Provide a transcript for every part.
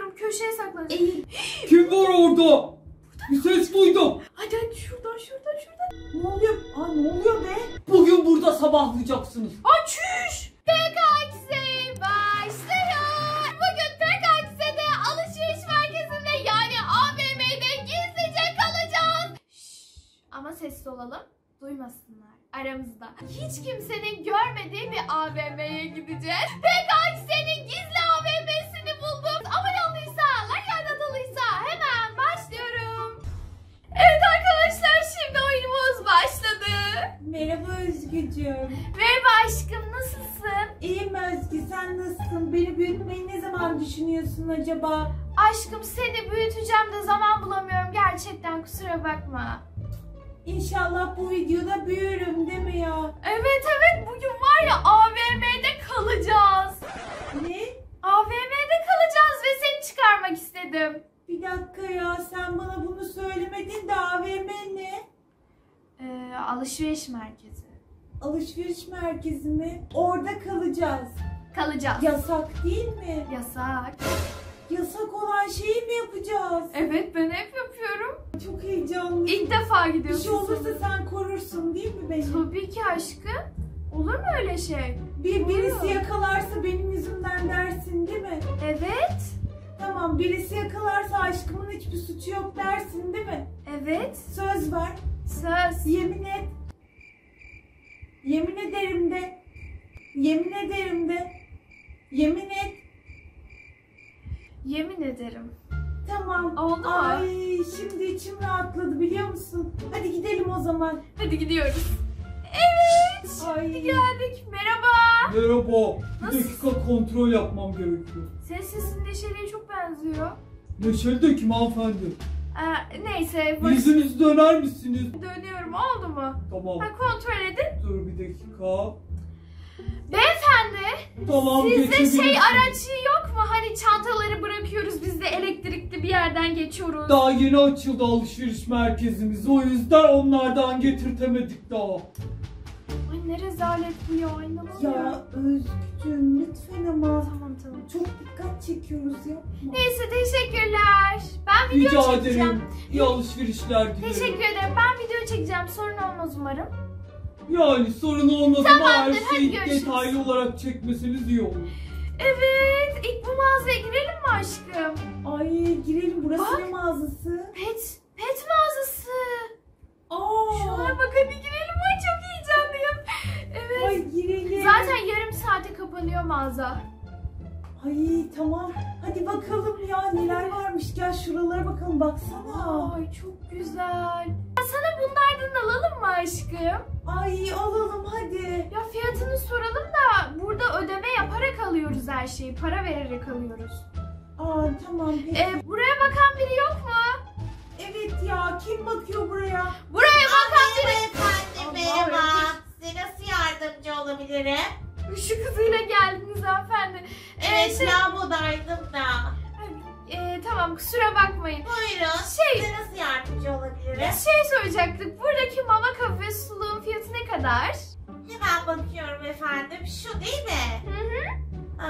saklanıyorum. Köşeye saklanacağım. Kim var orada? Bir ses duydum. Hadi şuradan. Ne oluyor? Ne oluyor be? Bugün burada sabahlayacaksınız. Çüş. PKX'e başlıyor. Bugün PKX'de alışveriş merkezinde yani AVM'de gizlice kalacağız. Ama sessiz olalım. Duymasınlar aramızda. Hiç kimsenin görmediği bir AVM'ye gideceğiz. PKX'nin gizli AVM'sini buldum. Abone olduysa, like atadıysa hemen başlıyorum. Evet arkadaşlar, şimdi oyunumuz başladı. Merhaba Özgücüm. Merhaba aşkım, nasılsın? İyiyim Özgü, sen nasılsın? Beni büyütmeyi ne zaman düşünüyorsun acaba? Aşkım seni büyüteceğim de zaman bulamıyorum gerçekten, kusura bakma. İnşallah bu videoda büyürüm değil mi ya? Evet bugün var ya AVM'de kalacağız. Ne? AVM'de kalacağız ve seni çıkarmak istedim. Bir dakika ya, sen bana bunu söylemedin de AVM ne? Alışveriş merkezi. Alışveriş merkezi mi? Orada kalacağız. Kalacağız. Yasak değil mi? Yasak. Yasak olan şeyi mi yapacağız? Evet, ben hep yapıyorum. Çok heyecanlıyım. İlk defa Bir gidiyorsun. şey olursa sen korursun değil mi beni? Tabii ki aşkım. Olur mu öyle şey? Birisi yakalarsa benim yüzümden dersin değil mi? Evet. Tamam, birisi yakalarsa aşkımın hiçbir suçu yok dersin değil mi? Evet. Söz ver. Söz. Yemin et. Yemin ederim de. Yemin ederim de. Yemin et. Yemin ederim. Tamam. Oldu mu? Ay, şimdi içim rahatladı biliyor musun? Hadi gidelim o zaman. Hadi gidiyoruz. Evet. Ay. Şimdi geldik. Merhaba. Merhaba. Bir Nasıl? dakika kontrol yapmam gerekiyor. Senin sesin Neşeli'ye çok benziyor. Neşeli de kim hanımefendi? Neyse. Yüzünüzü döner misiniz? Dönüyorum, oldu mu? Tamam. Kontrol edin. Dur bir dakika. Beyefendi. Tamam, Sizde geçebilirsin. araç yok mu? Hani çantaları bırakıyoruz, biz de elektrikli bir yerden geçiyoruz. Daha yeni açıldı alışveriş merkezimiz. O yüzden onlardan getirtemedik daha. Ay ne rezalet bu ya, inanamıyorum. Ya Özgücüm lütfen ama. Tamam. Çok dikkat çekiyoruz yapma. Neyse, teşekkürler. Ben video Rica çekeceğim. ederim. İyi alışverişler dilerim. Teşekkür ederim. Ben video çekeceğim. Sorun olmaz umarım. Yani sorun olmaz ama her Tamamdır, hadi şeyi görüşürüz. detaylı olarak çekmeseniz iyi olur. Evet. İlk bu mağazaya girelim mi aşkım? Ay girelim, burası Bak. ne mağazası? Pet mağazası. Şuna bak, hadi girelim. Ay çok heyecanlıyım. Evet. Ay girelim. Zaten yarım saate kapanıyor mağaza. Ay tamam. Hadi bakalım ya, neler varmış. Gel şuralara bakalım, baksana. Ay çok güzel. Sana bunlardan alalım mı aşkım? Ay alalım hadi. Ya fiyatını soralım da burada ödeme yaparak alıyoruz her şeyi. Para vererek alıyoruz. Tamam peki. Buraya bakan biri yok mu? Evet ya, kim bakıyor buraya? Buraya bakan biri. Efendim Allah merhaba. Allah. Size nasıl yardımcı olabilirim? Şu kızıyla geldiniz hanımefendi. Evet, lavabodaydım da. Tamam, kusura bakmayın. Buyurun. Şey- Size nasıl yardımcı olabilirim? Soracaktık. Buradaki mama kafe suluğun fiyatı ne kadar? Hemen bakıyorum efendim. Şu değil mi? Hı.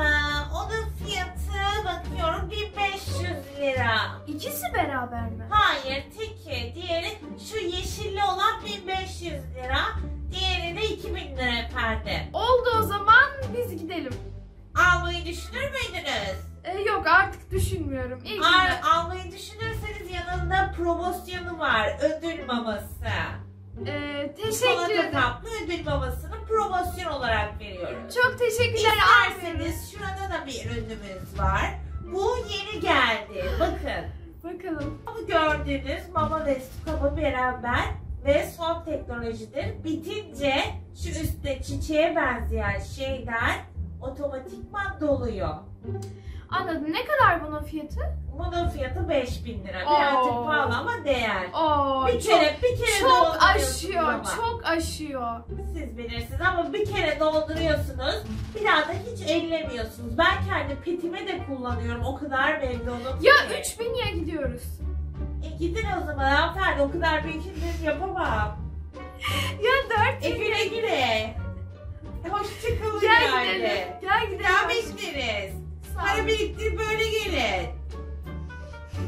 Onun fiyatı bakıyorum 1500 lira. İkisi beraber mi? Hayır, teki. Diğeri şu yeşilli olan 1500 lira. Diğeri de 2000 lira efendim. Oldu, o zaman biz gidelim. Almayı düşünür müydünüz? Yok, artık düşünmüyorum. İyi günler. Almayı düşünürseniz yanında promosyonu var. Ödül maması. Teşekkür Çikolata ederim. kaplı ödül mamasını promosyon olarak veriyoruz. Çok teşekkürler. Almıyoruz. İsterseniz şurada da bir ürünümüz var. Bu yeni geldi. Bakın. Bakalım. Bu gördüğünüz mama ve su kabı beraber ve son teknolojidir. Bitince şu üstte çiçeğe benzeyen şeyden otomatikman doluyor. Anladım. Ne kadar bunun fiyatı? Bunun fiyatı 5000 lira. Birazcık Oo. pahalı ama değer. Bir kere çok dolduruyorsunuz aşıyor. ama. Çok aşıyor. Siz bilirsiniz ama bir kere dolduruyorsunuz. Bir daha da hiç ellemiyorsunuz. Ben kendi petime de kullanıyorum. O kadar memnunum. Ya ki. 3000'ye gidiyoruz. Gidin o zaman hanımefendi. O kadar büyük indirim yapamam. Ya 4000'ye. Güle güle. Hoşçakalın Gel yani. gidelim. Gel gidelim. Daha bekleriz. Sağ ol. Para biriktirip böyle gelin.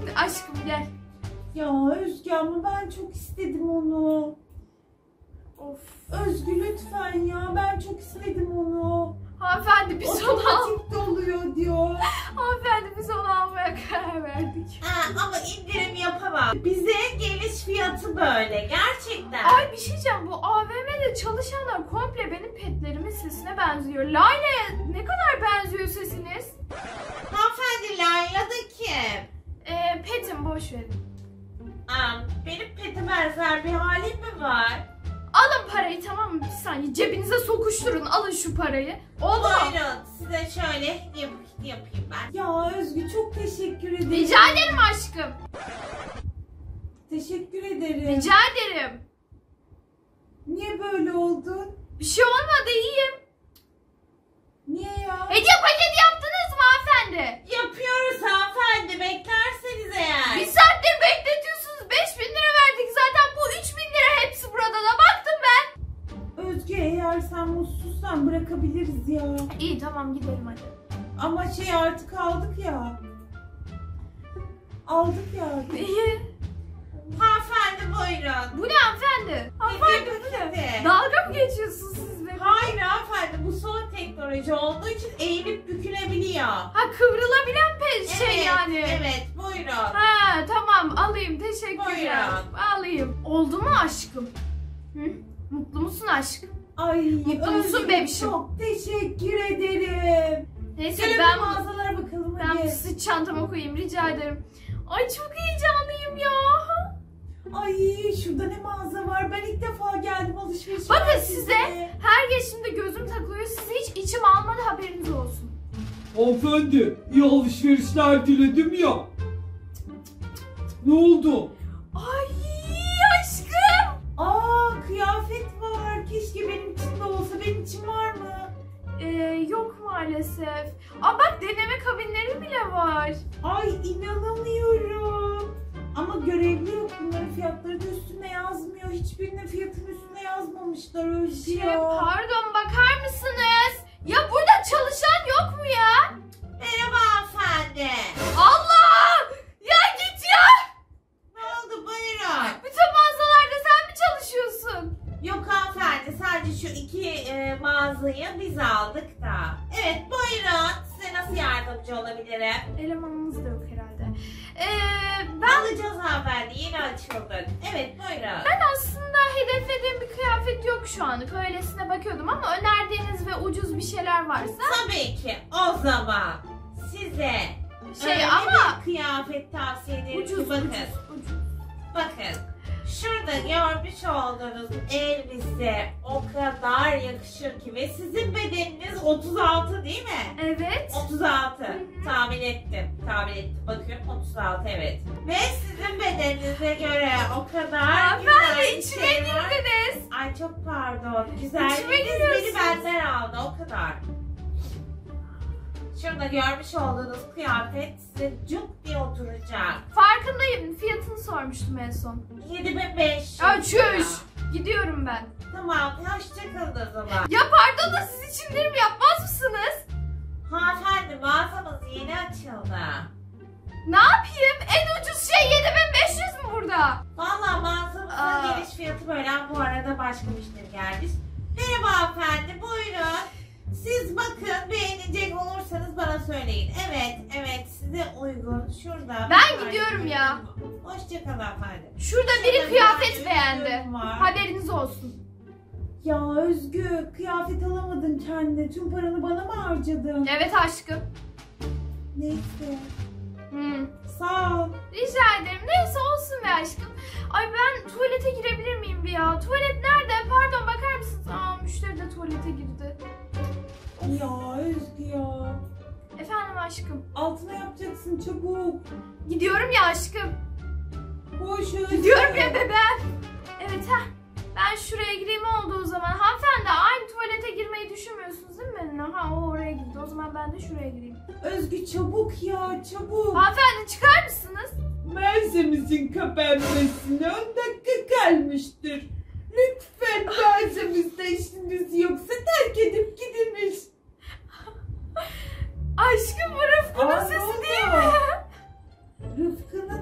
Aşkım gel. Ya Özgü ama ben çok istedim onu. Of. Özgü lütfen ya, ben çok istedim onu. Hanımefendi biz onu Otomatik doluyor diyor. Hanımefendi biz onu almaya karar verdik. Ama indirim yapamam. Bize geliş fiyatı böyle gerçekten. Ay bir şey diyeceğim, bu AVM'de çalışanlar komple benim petlerimin sesine benziyor. Layla'ya ne kadar benziyor sesiniz? Hanımefendi Layla da kim? Petim boş verin. Benim pete benzer bir halim mi var? Alın parayı, tamam mı? Bir saniye cebinize sokuşturun, alın şu parayı. Oldu mu? Buyurun size şöyle yapayım ben. Ya Özgü çok teşekkür ederim. Rica ederim aşkım. Teşekkür ederim. Rica ederim. Niye böyle oldun? Bir şey olmadı, iyiyim. Niye ya? Hediye paketi yaptınız mı hanımefendi? Yapıyoruz hanımefendi, beklerseniz eğer. Bir saattir bekletiyorsunuz. 5.000 lira verdik zaten. Bu 3.000 lira hepsi burada da. Baktım ben. Özgü eğer sen mutsuzsan bırakabiliriz ya. İyi tamam gidelim hadi. Ama artık aldık ya. Aldık ya. İyi. Hanımefendi buyurun. Bu ne hanımefendi? Hanımefendi bu ne? Paketi. Dalga mı geçiyorsunuz siz benimle? Hayır hanımefendi, bu son teknoloji olduğu için eğilip bükülebiliyor. Ha, kıvrılabilen şey Evet, yani. Evet buyurun. Ha tamam, alayım, teşekkürler. Buyurun. Alayım. Oldu mu aşkım? Hı? Mutlu musun aşkım? Ay Mutlu musun Özgü, bebişim? çok teşekkür ederim. Neyse Gelin ben bir mağazalara bakalım ben hadi. bu sırt çantama koyayım, rica ederim. Ay çok heyecanlıyım ya. Ay şurada ne mağaza var. Ben ilk defa geldim alışveriş Bakın merkezine. size her geçimde gözüm takılıyor. Size hiç içim almadı, haberiniz olsun. Hanımefendi iyi alışverişler diledim ya. Ne oldu? Ay aşkım. Kıyafet var. Keşke benim için de olsa. Benim için var mı? Yok maalesef. Aa bak, deneme kabinleri bile var. Ay inanamıyorum. Ama görevli yok. Bunların fiyatları da üstüne yazmıyor. Hiçbirinin fiyatının üstüne yazmamışlar Özgü ya. Pardon, bakar mısınız? Ya burada çalışan yok mu ya? Merhaba hanımefendi. Allah! Ya git ya! Ne oldu buyurun. Bütün mağazalarda sen mi çalışıyorsun? Yok hanımefendi, sadece şu iki mağazayı biz aldık da. Evet buyurun, size nasıl yardımcı olabilirim? Elemanımız da yok herhalde. Alacağız hanımefendi, yeni açıldık. Evet buyurun. Ben aslında hedeflediğim bir kıyafet yok şu anlık. Öylesine bakıyordum ama önerdiğiniz ve ucuz bir şeyler varsa. Tabii ki o zaman size öyle ama bir kıyafet tavsiye ederim ki ucuz. bakın. Şurada görmüş olduğunuz elbise o kadar yakışır ki ve sizin bedeniniz 36 değil mi? Evet. 36. Tahmin ettim. Bakın 36 evet. Ve sizin bedeninize göre o kadar güzel Hanımefendi bir içime şey var. girdiniz. Ay çok pardon. İçime Güzelliğiniz beni giriyorsunuz. benden aldı o kadar. Şurada görmüş olduğunuz kıyafet size cuk diye oturacak. Farkındayım. Fiyatını sormuştum en son. 7500 Ya çüş. Gidiyorum ben. Tamam, hoşçakalın o zaman. Ya pardon da siz için indirim yapmaz mısınız? Hanımefendi mağazamız yeni açıldı. Ne yapayım? En ucuz şey 7500 mü burada? Valla mağazamızın geliş fiyatı böyle. Bu arada başka müşteri gelmiş. Merhaba hanımefendi, buyurun. Siz bakın, beğenecek olursanız bana söyleyin. Evet size uygun. Şurada. Ben gidiyorum ya. Hoşçakalın hanımefendi. Şurada Şurada biri bir kıyafet tane beğendi. ürün var. Haberiniz olsun. Ya Özgü kıyafet alamadın kendine. Tüm paranı bana mı harcadın? Evet aşkım. Neyse. Hmm. Sağ ol. Rica ederim. Neyse olsun be aşkım. Ay ben tuvalete girebilir miyim bir ya? Tuvalet nerede? Pardon bakar mısınız? Müşteri de tuvalete girdi. Ya Özgü ya. Efendim aşkım. Altına yapacaksın çabuk. Gidiyorum ya aşkım. Koş Özgü. Gidiyorum ya bebeğim. Evet ben şuraya gireyim oldu o zaman. Hanımefendi aynı tuvalete girmeyi düşünmüyorsunuz değil mi benimle? O oraya girdi. O zaman ben de şuraya gireyim. Özgü çabuk ya çabuk. Hanımefendi çıkar mısınız? Mağazamızın kapanmasına 10 dakika kalmıştır. Lütfen mağazamızda işiniz yoksa terk edip gidiniz. Aşkım bu Rıfkı'nın Aa, ne sesi oldu? değil mi? Rıfkı'nın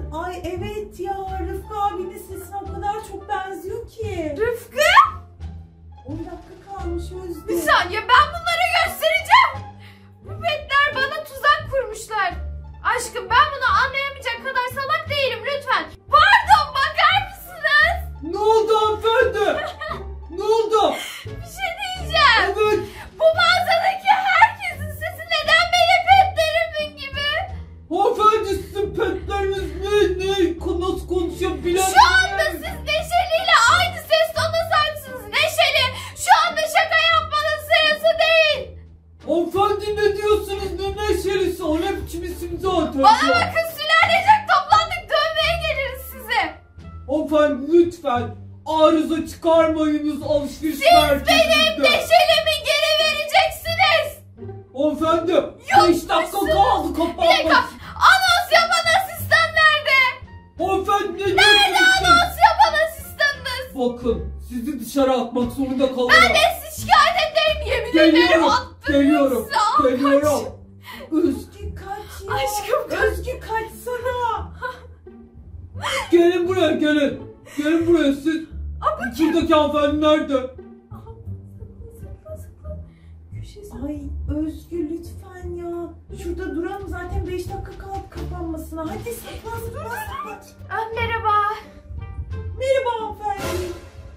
ne diyorsunuz? Ne neşelisi? O ne biçim isim zaten? Bana bakın, sülalecek toplandık, dövmeye geliriz size. Hanımefendi lütfen arıza çıkarmayınız alışveriş Siz merkezinde. benim neşelimi geri vereceksiniz. Hanımefendi 5 dakika musunuz? kaldı Bir kapanmak. dakika, anons yapan asistan nerede? Hanımefendi ne Nerede diyorsunuz siz? anons yapan asistanınız? Bakın sizi dışarı atmak zorunda Ben kalırım. de sizi şikayet ederim, yemin ederim. Geliyorum. Attım Geliyorum. sizi, al, Geliyorum. Özgü kaç ya. Aşkım, kaç. Özgü kaçsana. Gelin buraya gelin. Gelin buraya siz. Şuradaki hanımefendi nerede? Saklan, saklan. Köşesi. Ay Özgü lütfen ya. Şurada duralım zaten 5 dakika kaldı kapanmasına. Hadi saklan saklan. Merhaba. Merhaba hanımefendi.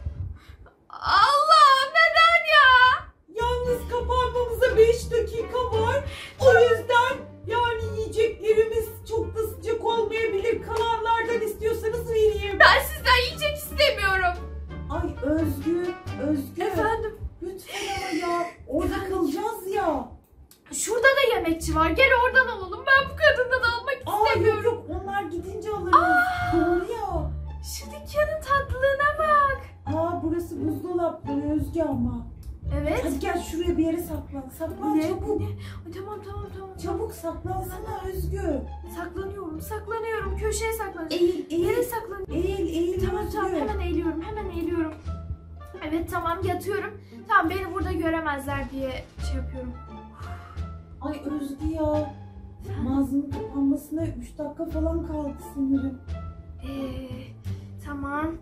Allah, neden ya? Yalnız kapanmamıza 5 dakika var. O yüzden yani yiyeceklerimiz çok da sıcak olmayabilir. Kalanlardan istiyorsanız vereyim. Ben sizden yiyecek istemiyorum. Ay Özgü, Özgü. Efendim? Lütfen ama ya. Orada kalacağız ya. Şurada da yemekçi var. Gel oradan alalım. Ben bu kadından almak Aa istemiyorum. yok yok onlar gidince alırız. Doğru ya. Şu dükkanın tatlılığına bak. Aa burası buzdolapları Özgü ama. Evet. Hadi gel şuraya bir yere saklan. Saklan çabuk. Ne? Ay, tamam tamam tamam. Çabuk saklansana Özgü. Saklanıyorum. Köşeye saklanıyorum. Eğil Nereye eğil. saklanıyorum? Eğil Tamam Özgü. tamam, hemen eğiliyorum. Evet tamam, yatıyorum. Tamam, beni burada göremezler diye şey yapıyorum. Ay Özgü ya. Mağazanın kapanmasına 3 dakika falan kaldı sanırım. Tamam.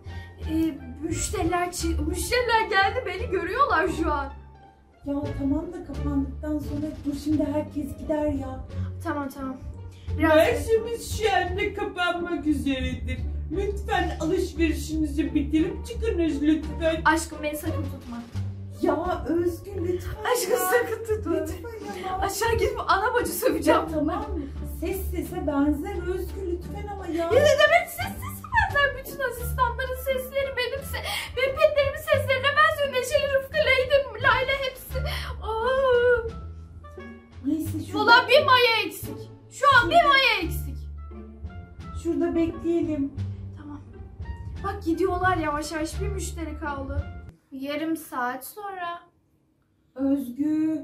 Müşteriler geldi, beni görüyorlar şu an. Ya tamam da kapandıktan sonra dur şimdi herkes gider ya. Tamam. Biraz Mevsimimiz şu anda kapanmak üzeredir. Lütfen alışverişinizi bitirip çıkınız lütfen. aşkım, beni sakın tutma. Ya Özgü lütfen Aşkım ya. sakın tutma. Lütfen ya. Aşağı gidip ana bacı söveceğim. Ya tamam mı? Ses sese benzer Özgü lütfen ama ya. Ya ne demek sessiz benzer? Bütün asistanların sesleri benim petlerimin seslerine benziyor. Neşeli, Rıfkı, Layla hepsi. Aa. Neyse şurada, Ulan bir maya eksik. Şu an bir maya eksik. şurada bekleyelim. Tamam. Bak gidiyorlar yavaş yavaş, bir müşteri kaldı. Yarım saat sonra. Özgü.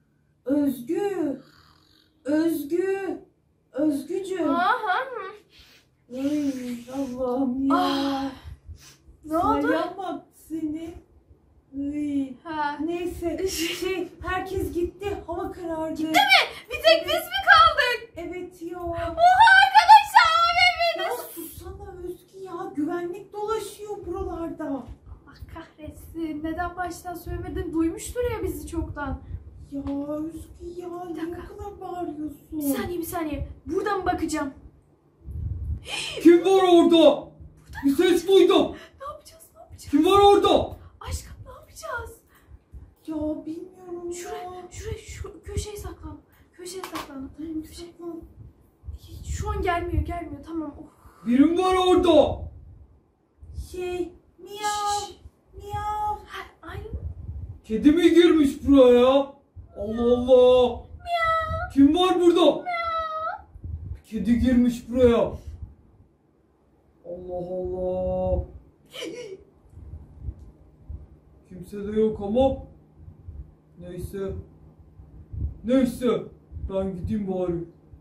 Özgücüğüm. Aha. Ay Allah'ım ya. Ah. Ne oldu? Sayamam seni. Ay. Ha. Neyse herkes gitti. Hava karardı. Gitti mi? Bir tek biz mi kaldık? Evet ya. Oha arkadaşlar, AVM'de. Ya sussana Özgü ya. Güvenlik dolaşıyor buralarda. Allah kahretsin. Neden baştan söylemedin? Duymuştur ya bizi çoktan. Ya Özgü ya. Bir Niye dakika. o kadar bağırıyorsun? Bir saniye. Buradan bakacağım. Kim var orada? Bir ses duydum. Ne yapacağız? Kim var orada? Aşkım ne yapacağız? Ya bilmiyorum Şuraya, şu köşeye saklan. Köşeye saklan. Köşe. Saklan. Şu an gelmiyor. Tamam. Oh. Birim var orada. Miyav. Şşş. Miyav. Ha, aynen. Kedi mi girmiş buraya? Allah Allah. Kim var burada? Kedi girmiş buraya. Allah Allah. Kimse de yok ama. Neyse. Ben gideyim bari.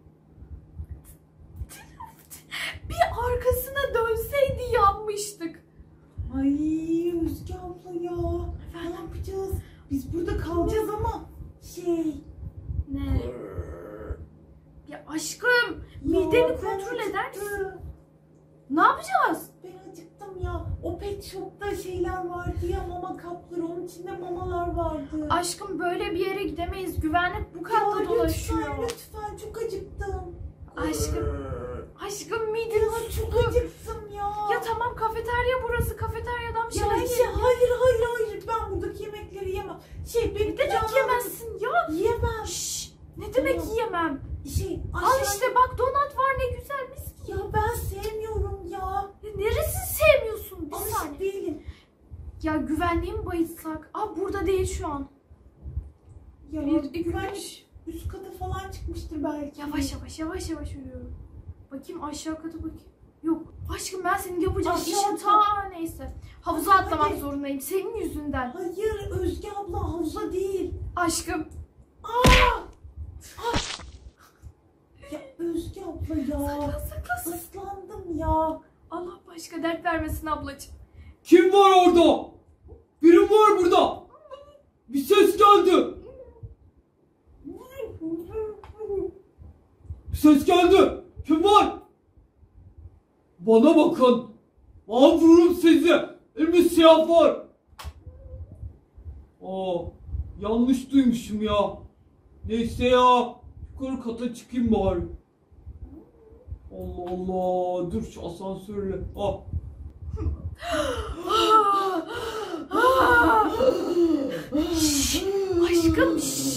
Bir arkasına dönseydi yanmıştık. Ay Özgü abla ya. Ne yapacağız? Biz burada kalacağız ama Ne? Ya aşkım, mideni kontrol eder misin? Ne yapacağız? Ben acıktım ya. O pet shop'ta şeyler vardı ya, mama kapları. Onun içinde mamalar vardı. Aşkım, böyle bir yere gidemeyiz. Güvenlik bu katta Ya dolaşıyor. lütfen çok acıktım. Aşkım mideni Ya çok acıktım ya. Ya tamam, kafeterya burası. Kafeteryadan bir şeyler Ya yiyelim. hayır ben buradaki yemekleri yemem. Benim Ne demek yemezsin ya? Yemem. Şşş, ne demek Tamam. yiyemem? Al Aşağı... işte bak, donat var, ne güzel, mis gibi. Ya ben sevmiyorum ya. Ya neresini sevmiyorsun? Bir Alışık saniye. değilim. Ya güvenliği mi bayıltsak? Aa, burada değil şu an. Ya Bir, iki, güvenlik üç. üst çıkmıştır belki. Yavaş yürüyorum. Bakayım aşağı kata bakayım. Yok aşkım ben senin yapacağın Aşağı işin atla. neyse. Havuza atlamak Hadi. zorundayım senin yüzünden. Hayır Özge abla havuza değil. Aşkım. Ya Özge abla ya. Sakla. Islandım ya. Allah başka dert vermesin ablacığım. Kim var orada? Birim var burada. Bir ses geldi. Bir ses geldi. Kim var? Bana bakın. Al vururum sizi. Elimde silah var. Yanlış duymuşum ya. Neyse ya. Yukarı kata çıkayım bari. Allah Allah. Dur şu asansörle. Aşkım.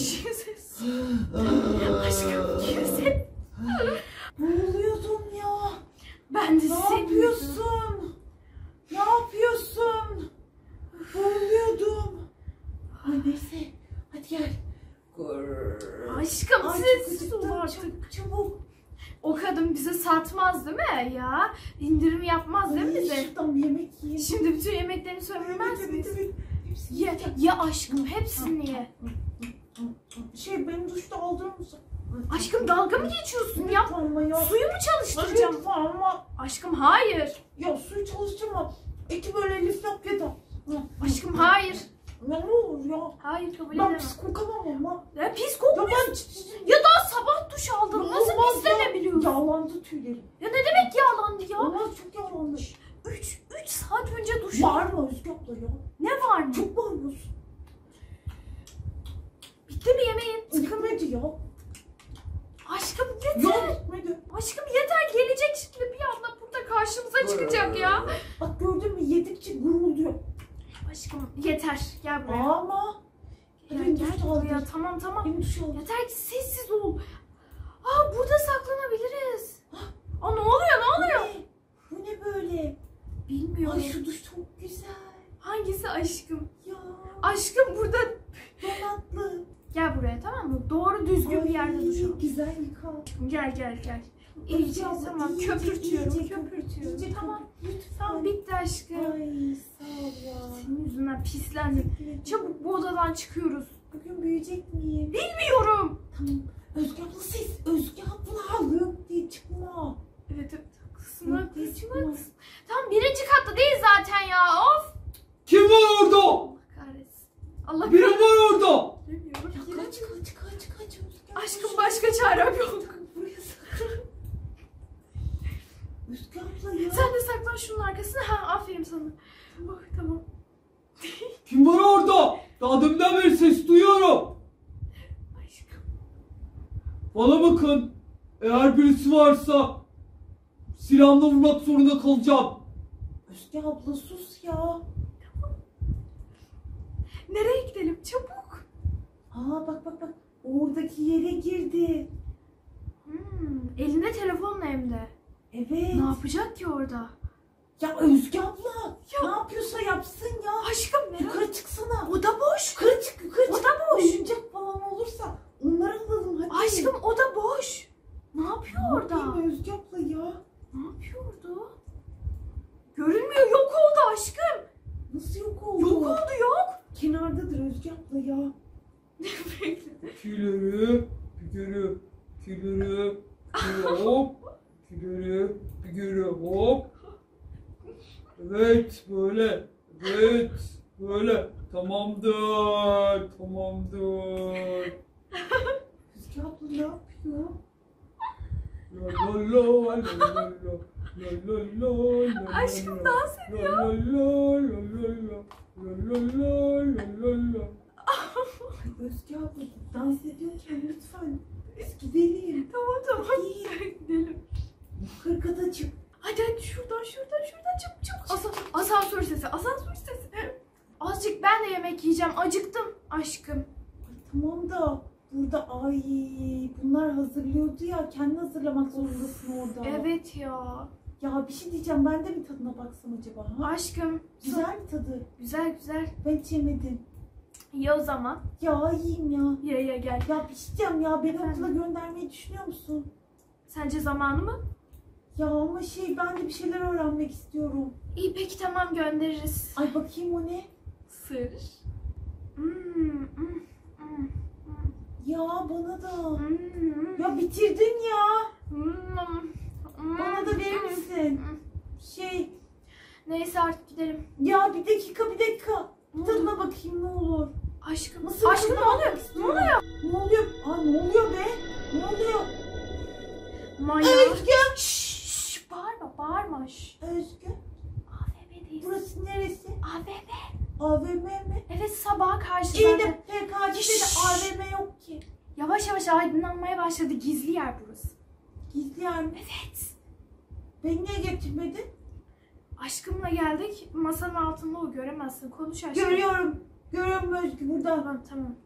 Aşkım kimsin? Boğuluyordum ya. Ben de Ne yapıyorsun? Ne yapıyorsun? Boğuluyordum. Ay neyse. Hadi gel. Aşkım Ay, siz çok ol acıktım. artık. Çabuk. O kadın bize satmaz değil mi ya? İndirim yapmaz değil mi Ay, bize? şuradan bir yemek yiyeyim. Şimdi bütün yemeklerini sömürmez Evet, miyiz? evet. Hepsini Ye, yiyeceğim. ye aşkım hepsini ye. Benim duşta aldırır mısın? Aşkım dalga mı geçiyorsun ya? Tamam ya. Suyu mu çalıştıracağım? Lütfen ama. Aşkım hayır. Ya suyu çalıştırma. Eti böyle lif yap ya da. Aşkım hayır. Ya ne olur ya. Hayır kabul Ben edemem. pis kokamam ama. Ya pis Ya kokmuyor. ben Ya daha sabah duş aldım. Nasıl pislenebiliyorsun? Yağlandı tüylerim. Ya ne demek yağlandı ya? Olmaz çok yağlandı. 3 saat önce duş Bağırma Özge abla ya. Ne var mı? Çok bağırıyorsun. Bitti mi yemeğin? Bitmedi ya. Aşkım yeter. Yok bitmedi. Aşkım yeter gelecek şimdi bir anda burada karşımıza çıkacak ya. Bak gördün mü yedikçe gurulduyor. Aşkım yeter gel buraya. Ama. Gel, Benim gel duşta buraya aldır. tamam. Benim duşta aldır. Yeter ki sessiz ol. Burada saklanabiliriz. Ne oluyor? Bu ne böyle? Bilmiyorum. Ay şu duş çok güzel. Hangisi aşkım? Ya. Aşkım burada. Donatlı. Gel buraya tamam mı? Doğru düzgün bir yerde duş al. Güzel yıka. Gel. İyice Özge abla, tamam iyice, köpürtüyorum. iyice Tamam. Lütfen. Tamam bitti aşkım. Ay sağ ol ya. Senin yüzünden pislendim. Çabuk bu odadan çıkıyoruz. Bugün büyüyecek miyim? Bilmiyorum. Tamam. Özge abla ses. Özge abla. Yok diye çıkma. Evet haklısın Yok haklısın. diye çıkma. Tam birinci katta değil zaten ya of. Kim var orada? Allah kahretsin. Allah Birim kahretsin. var orada. Bilmiyorum. Ya kaç. Özge abla. Aşkım başka çarem yok. Buraya saklan. Özge abla ya. Sen de saklan şunun arkasına. Aferin sana. Tamam. Kim var orada? Daha deminden beri ses duyuyorum. Aşkım. Bana bakın. Eğer birisi varsa silahla vurmak zorunda kalacağım. Özge abla sus ya. Nereye gidelim çabuk. Bak. Oradaki yere girdi. Elinde telefonla hem de. Evet. Ne yapacak ki orada? Ya Özge abla. Ya. Ne yapıyorsa yapsın ya. Aşkım merak. Yukarı çıksana. O da boş. Yukarı çık. O da boş. Oyuncak falan olursa onları alalım hadi. Aşkım o da boş. Ne yapıyor orada? Değil mi Özge abla ya? Ne yapıyor orada? Görünmüyor yok oldu aşkım. Nasıl yok oldu? Yok oldu yok. Kenardadır Özge abla ya. Kileri, hop. Kileri, hop. Evet, böyle. Tamamdır. Özge abla ne yapıyor? Aşkım dans ediyor. Ay Özge abla dans ediyorken lütfen biz gidelim. Tamam. Gidelim. Yukarı kata çık. Hadi şuradan çabuk. Asansör sesi. Azıcık ben de yemek yiyeceğim. Acıktım aşkım. Ay tamam da burada bunlar hazırlıyordu ya. Kendi hazırlamak zorundasın orada. Evet ya. Ya bir şey diyeceğim, ben de mi tadına baksam acaba? Ha? Aşkım. Güzel mi tadı? Güzel. Ben hiç yemedim. İyi o zaman. Ya iyiyim ya. Ya gel. Ya bir şey diyeceğim ya, beni Efendim? okula göndermeyi düşünüyor musun? Sence zamanı mı? Ya ama ben de bir şeyler öğrenmek istiyorum. İyi peki tamam göndeririz. Ay bakayım o ne? Sır. Ya bana da. Ya bitirdin ya. Bana da verir misin? Neyse artık gidelim. Ya bir dakika. Tadına bakayım ne olur. Aşkım. Mısır Aşkım ne tadına oluyor? bakmak Ne istiyorum. oluyor? Ne oluyor? Aa ne oluyor be? Ne oluyor? Maya. Özgü. Şşş, bağırma. Şşş. Özgü. AVM'deyiz. Burası neresi? AVM. AVM mi? Evet sabaha karşı İyi zaten. de PKC'de de AVM yok ki. Yavaş yavaş aydınlanmaya başladı. Gizli yer burası. Gizli yer mi? Evet. Beni niye getirmedin? Aşkımla geldik. Masanın altında o göremezsin. Konuş aşkım. Görüyorum. Görüyorum Özgü burada. Tamam.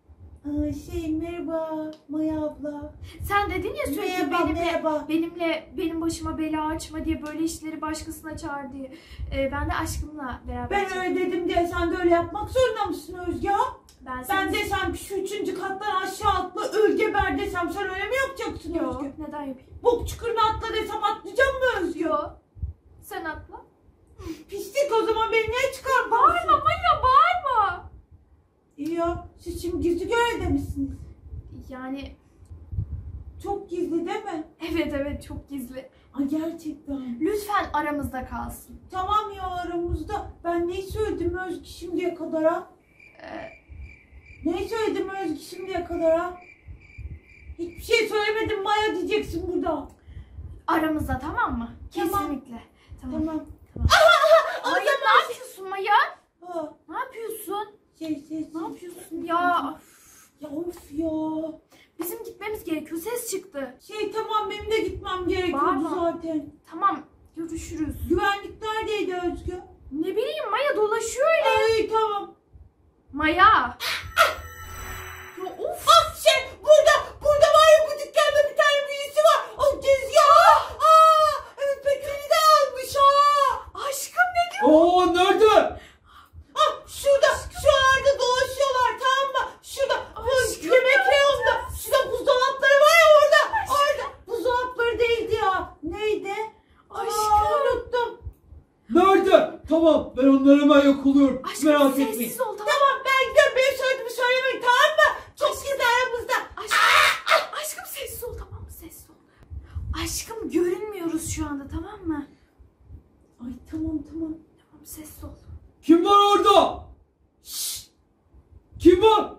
Merhaba Maya abla. Sen dedin ya sürekli Merhaba. benim başıma bela açma diye, böyle işleri başkasına çağır diye. Ben de aşkımla beraber. Ben öyle dedim diye sen de öyle yapmak zorunda mısın Özgü? Ben de desem şu 3. kattan aşağı atla öl geber desem sen öyle mi yapacaksın Yok, Özgü? neden yapayım? Bok çukuruna atla desem atlayacak mı Özgü? Yok. Sen atla. Pislik, o zaman beni niye çıkartıyorsun? Bağırma Maya, bağırma. İyi ya, siz şimdi gizli görevde misiniz? Yani Çok gizli değil mi? evet çok gizli. Ay gerçekten. Lütfen aramızda kalsın. Tamam ya, aramızda. Ben neyi söyledim Özgü şimdiye kadar ha? Neyi söyledim Özgü şimdiye kadar ha? Hiçbir şey söylemedim Maya diyeceksin burada. Aramızda, tamam mı? Tamam. Kesinlikle. Tamam. Tamam. Maya ne yapıyorsun Maya? Ha, Ne yapıyorsun? Ne yapıyorsun ya? Ya of ya. Bizim gitmemiz gerekiyor. Ses çıktı. Tamam, benim de gitmem gerekiyordu Bağırma. zaten. Tamam. Görüşürüz. Güvenlik neredeydi Özgü? Ne bileyim Maya, dolaşıyor öyle. Ay tamam. Maya. Ya of. Burada var ya, bu dükkanda bir tane birisi var. O tezgah. Evet, Petrol'ü de almış ha. Aşkım ne diyor? Nerede? Şu arada dolaşıyorlar, tamam mı? Şurada yemek reyonunda. Şurada buzdolapları var ya orada. Buzdolapları değildi ya. Neydi? Aşkım. Unuttum. Nerede? Tamam, ben onları hemen yakalıyorum. Aşkım Merak sessiz etmeyin. ol, tamam. Tamam, ben gidiyorum. Benim söylediğimi söylemeyin, tamam mı? Çok gizli aramızda. Aşkım sessiz ol, tamam mı? Sessiz ol. Aşkım görünmüyoruz şu anda, tamam mı? Ay tamam. Tamam, sessiz ol. Kim var orada? Şşş! Kim var?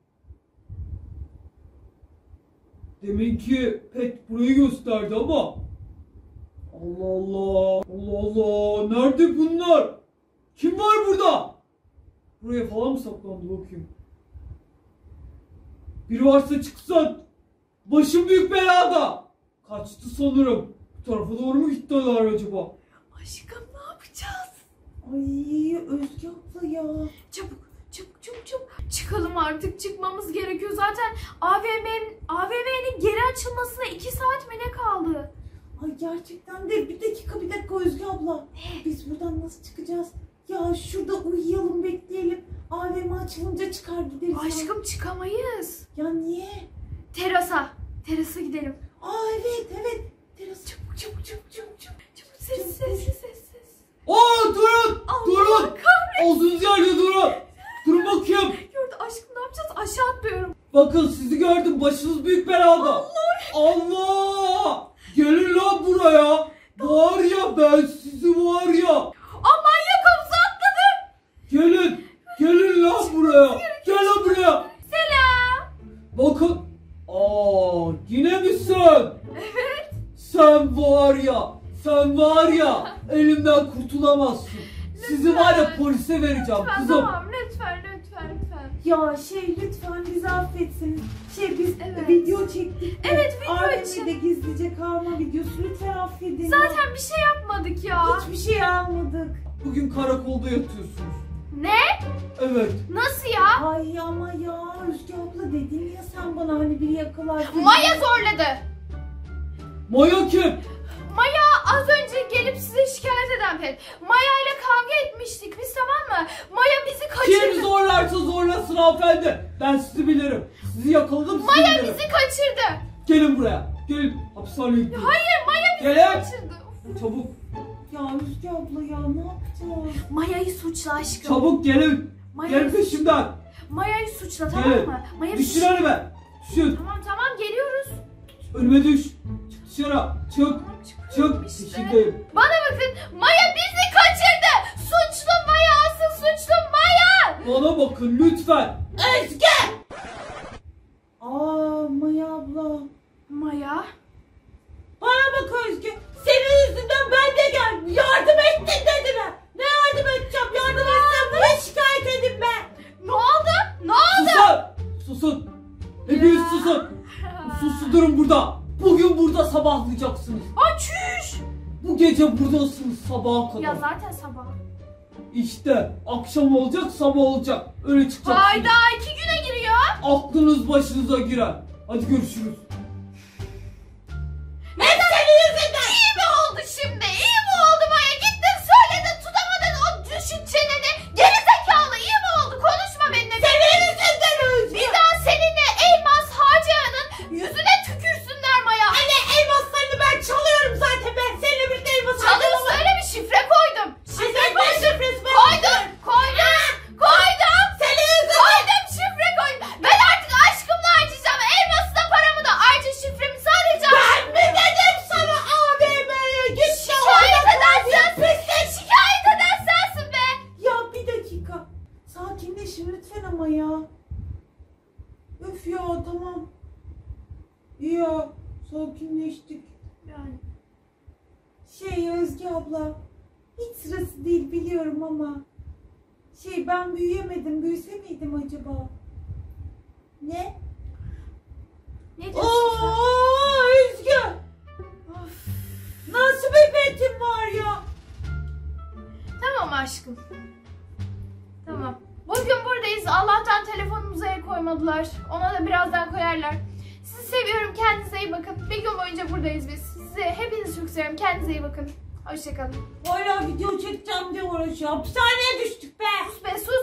Deminki pet burayı gösterdi ama. Allah Allah. Nerede bunlar? Kim var burada? Buraya falan mı saklandı, bakayım. Biri varsa çıksın. Başım büyük belada. Kaçtı sanırım. Bu tarafa doğru mu gittiler acaba? Aşkım ne yapacağız? Ay Özge abla ya. Çabuk. Çıkalım artık, çıkmamız gerekiyor. Zaten AVM'nin geri açılmasına 2 saat mi ne kaldı? Ay gerçekten de bir dakika Özge abla. Biz buradan nasıl çıkacağız? Ya şurada uyuyalım, bekleyelim. AVM açılınca çıkar gideriz. Aşkım çıkamayız. Ya niye? Terasa gidelim. Evet. Teras. Çabuk. Ses. Durun! Durun! Olduğunuz yerde durun! Durun bakayım! Gördü aşkım, ne yapacağız? Aşağı atlıyorum. Bakın, sizi gördüm, başınız büyük belada. Allah! Gelin lan buraya! Var ya, ben sizi var ya! Aman yakamıza atladım. Gelin lan buraya! Gel lan buraya! Selam. Bakın! Yine mi sen? Evet. Sen var ya, elimden kurtulamazsın. Sizi var ya, polise vereceğim kızım. Tamam, lütfen. Ya lütfen bizi affetsiniz. Biz Evet. video çektik. Evet, video AVM'de gizlice kalma videosu. Lütfen affedin. Zaten bir şey yapmadık ya. Hiçbir şey almadık. Bugün karakolda yatıyorsunuz. Ne? Evet. Nasıl ya? Ay ama ya Özge abla dedin ya sen bana hani biri yakalar. Maya zorladı. Maya kim? Maya Az önce gelip size şikayet eden pet. Maya ile kavga etmiştik biz, tamam mı? Maya bizi kaçırdı. Kim zorlarsa zorlasın hanımefendi. Ben sizi bilirim. Sizi yakaladım, sizi Maya bilirim. bizi kaçırdı. Gelin buraya. Gelin. Hapishaneye gidelim. Hayır, Maya bizi Gelin. kaçırdı. Çabuk. Ya Özge abla ya ne yapacağız? Maya'yı suçla aşkım. Çabuk gelin. Gelin peşimden. Maya'yı suçla, tamam Gelin. mı? Maya Düşün önüme. Düşün. Tamam geliyoruz. Önüme düş. Çık dışarı. Çık. Tamam, çıkıyorum Çık. işte. Peşindeyim. Bana bakın, Maya bizi kaçırdı. Suçlu Maya, asıl suçlu Maya. Bana bakın lütfen. Özge! Aa Maya abla. Maya? Bana bak Özge. Senin yüzünden ben de geldim. Yardım ettin dediler. Ne yardım edeceğim? Yardım etsem niye şikayet edin be? Ne oldu? Ne oldu? Susun. Susun. Hepiniz susun. Susuz durun burada. Bugün burada sabahlayacaksınız. Ay çüş. Bu gece buradasınız sabaha kadar. Ya zaten sabah. İşte akşam olacak, sabah olacak. Öyle çıkacaksınız. Hayda, 2 güne giriyor. Aklınız başınıza girer. Hadi görüşürüz. Hep senin yüzünden. İyi mi oldu şimdi? İyi mi oldu Maya? Gittin söyledin, tutamadın o düşün çeneni. Geri zekalı, iyi mi oldu? Konuşma benimle. Senin yüzünden Özgür. Bir daha seninle Elmas Hacı'nın yüzüne tükürsünler Maya. Anne elmaslarını ben çalıyorum zaten. Ben seninle birlikte elmas Çalın, söyle, bir şifre koydum. Şifre koydum. Koydum. Senin yüzünden. Koydum, şifre koydum. Ben artık aşkımla harcayacağım. Elması da paramı da. Ayrıca şifremi sadece Ben mi dedim sana AVM'ye git. şikayet eden sensin. Şikayet eden sensin be. Ya bir dakika. Sakinleşin lütfen ama ya. Öf ya tamam. İyi ya sakinleştik. Yani. Özge abla. Hiç sırası değil biliyorum ama. Ben büyüyemedim. Büyüse miydim acaba? Ne? Ne diyorsun sen? Oo Özge. Of. Nasıl bir betim var ya? Tamam aşkım. Tamam. Bugün buradayız. Allah'tan telefonumuza el koymadılar. Ona da birazdan koyarlar. Sizi seviyorum. Kendinize iyi bakın. Bir gün boyunca buradayız biz. Sizi hepinizi çok seviyorum. Kendinize iyi bakın. Hoşçakalın. Hala video çekeceğim diye uğraşıyor. Hapishaneye düştük be. Sus be sus.